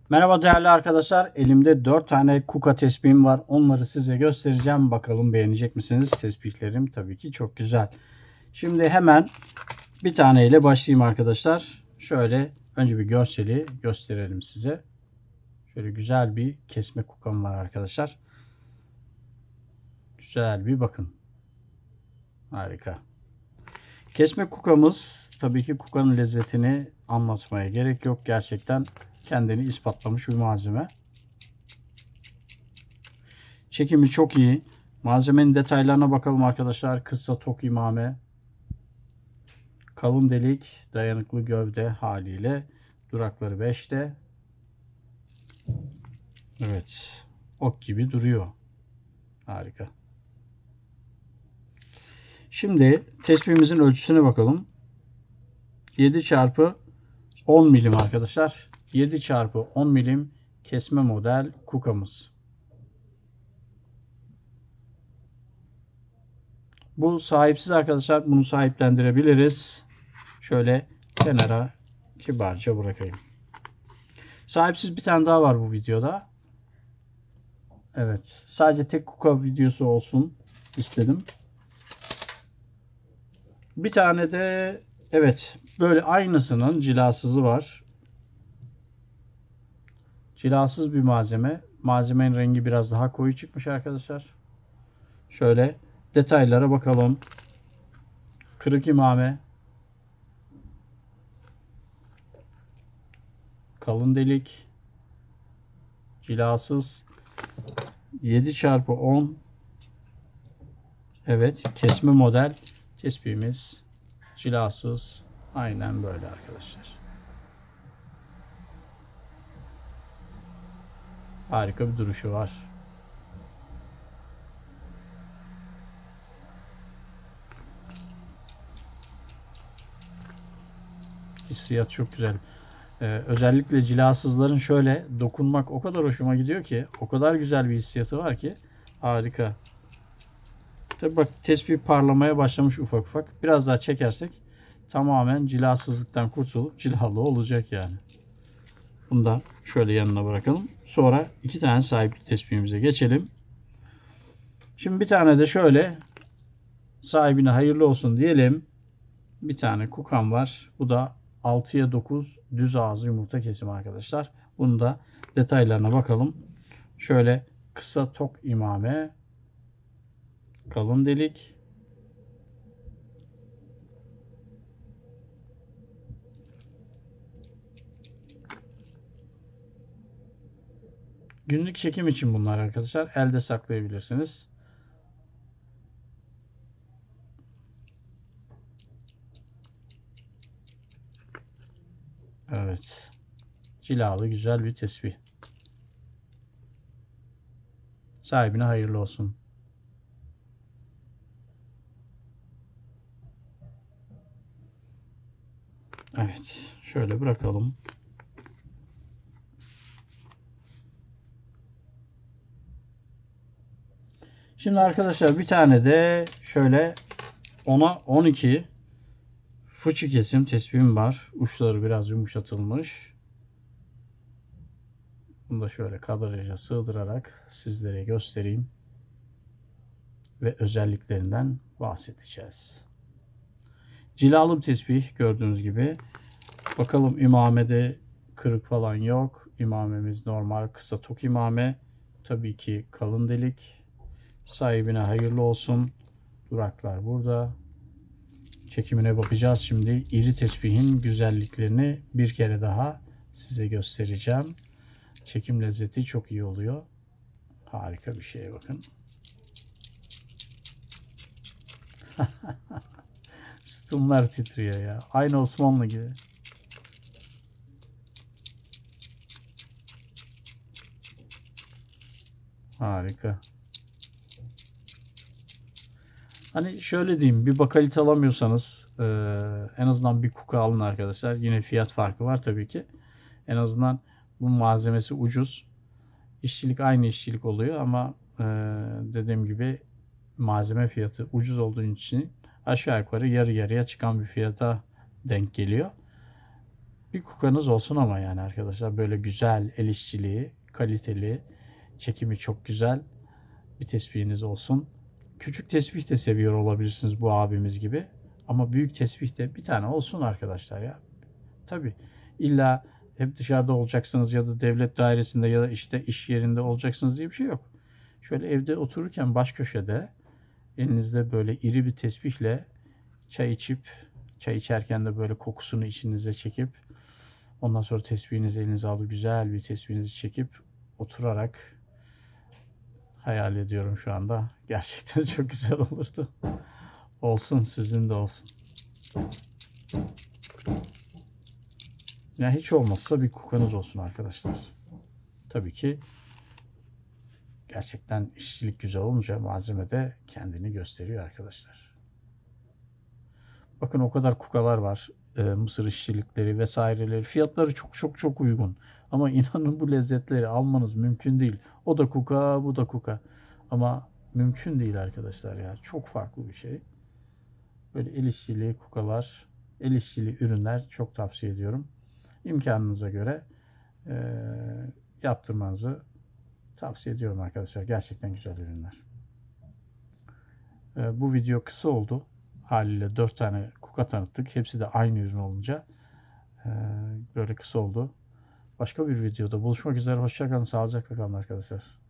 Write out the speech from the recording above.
Merhaba değerli arkadaşlar. Elimde 4 tane kuka tespihim var. Onları size göstereceğim. Bakalım beğenecek misiniz? Tespihlerim tabii ki çok güzel. Şimdi hemen bir taneyle başlayayım arkadaşlar. Şöyle önce bir görseli gösterelim size. Şöyle güzel bir kesme kukam var arkadaşlar. Güzel bir bakın. Harika. Kesme kukamız tabii ki kukanın lezzetini anlatmaya gerek yok. Gerçekten kendini ispatlamış bir malzeme. Çekimi çok iyi. Malzemenin detaylarına bakalım arkadaşlar. Kısa tok imame, kalın delik, dayanıklı gövde haliyle. Durakları 5'te. Evet. Ok gibi duruyor. Harika. Şimdi tespihimizin ölçüsüne bakalım. 7 çarpı 10 milim arkadaşlar. 7 çarpı 10 milim kesme model kukamız. Bu sahipsiz arkadaşlar. Bunu sahiplendirebiliriz. Şöyle kenara kibarca bırakayım. Sahipsiz bir tane daha var bu videoda. Evet. Sadece tek kuka videosu olsun istedim. Bir tane de evet böyle aynısının cilasızı var. Cilasız bir malzeme. Malzemenin rengi biraz daha koyu çıkmış arkadaşlar. Şöyle detaylara bakalım. Kırık imame. Kalın delik. Cilasız. 7 çarpı 10. Evet. Kesme model. Tespihimiz cilasız. Aynen böyle arkadaşlar. Harika bir duruşu var. Hissiyat çok güzel. Özellikle cilasızların şöyle dokunmak o kadar hoşuma gidiyor ki, o kadar güzel bir hissiyatı var ki harika. Tabii bak tespih parlamaya başlamış ufak ufak. Biraz daha çekersek tamamen cilasızlıktan kurtulup cilalı olacak yani. Bunu da şöyle yanına bırakalım. Sonra iki tane sahipli tespihimize geçelim. Şimdi bir tane de şöyle sahibine hayırlı olsun diyelim. Bir tane kukam var. Bu da 6'ya 9 düz ağzı yumurta kesimi arkadaşlar. Bunu da detaylarına bakalım. Şöyle kısa tok imame, kalın delik, günlük çekim için bunlar arkadaşlar. Elde saklayabilirsiniz. Evet. Cilalı güzel bir tespih. Sahibine hayırlı olsun. Evet. Şöyle bırakalım. Şimdi arkadaşlar bir tane de şöyle 10'a 12 fıçı kesim tespihim var. Uçları biraz yumuşatılmış. Bunu da şöyle kadraja sığdırarak sizlere göstereyim. Ve özelliklerinden bahsedeceğiz. Cilalı bir tespih gördüğünüz gibi. Bakalım imamede kırık falan yok. İmamemiz normal kısa tok imame. Tabii ki kalın delik. Sahibine hayırlı olsun. Duraklar burada. Çekimine bakacağız şimdi. İri tespihin güzelliklerini bir kere daha size göstereceğim. Çekim lezzeti çok iyi oluyor. Harika bir şeye bakın. Sütunlar titriyor ya. Aynı Osmanlı gibi. Harika. Hani şöyle diyeyim, bir bakalit alamıyorsanız en azından bir kuka alın arkadaşlar. Yine fiyat farkı var tabii ki. En azından bu malzemesi ucuz. İşçilik aynı işçilik oluyor ama dediğim gibi malzeme fiyatı ucuz olduğu için aşağı yukarı yarı yarıya çıkan bir fiyata denk geliyor. Bir kukanız olsun ama yani arkadaşlar böyle güzel, el işçiliği, kaliteli, çekimi çok güzel bir tespihiniz olsun. Küçük tesbih de seviyor olabilirsiniz bu abimiz gibi. Ama büyük tesbih de bir tane olsun arkadaşlar ya. Tabii illa hep dışarıda olacaksınız ya da devlet dairesinde ya da işte iş yerinde olacaksınız diye bir şey yok. Şöyle evde otururken baş köşede elinizde böyle iri bir tesbihle çay içip, çay içerken de böyle kokusunu içinize çekip ondan sonra tesbihinizi elinize alıp güzel bir tesbihinizi çekip oturarak hayal ediyorum şu anda. Gerçekten çok güzel olurdu. Olsun, sizin de olsun. Ya hiç olmazsa bir kukanız olsun arkadaşlar. Tabii ki gerçekten işçilik güzel olunca malzeme de kendini gösteriyor arkadaşlar. Bakın o kadar kukalar var. Mısır işçilikleri vesaireleri. Fiyatları çok çok çok uygun. Ama inanın bu lezzetleri almanız mümkün değil. O da kuka, bu da kuka. Ama mümkün değil arkadaşlar ya. Çok farklı bir şey. Böyle el işçiliği kukalar, el işçiliği ürünler çok tavsiye ediyorum. İmkanınıza göre yaptırmanızı tavsiye ediyorum arkadaşlar. Gerçekten güzel ürünler. Bu video kısa oldu. Haliyle 4 tane kuka tanıttık. Hepsi de aynı ürün olunca böyle kısa oldu. Başka bir videoda buluşmak üzere. Hoşça kalın. Sağlıcakla kalın arkadaşlar.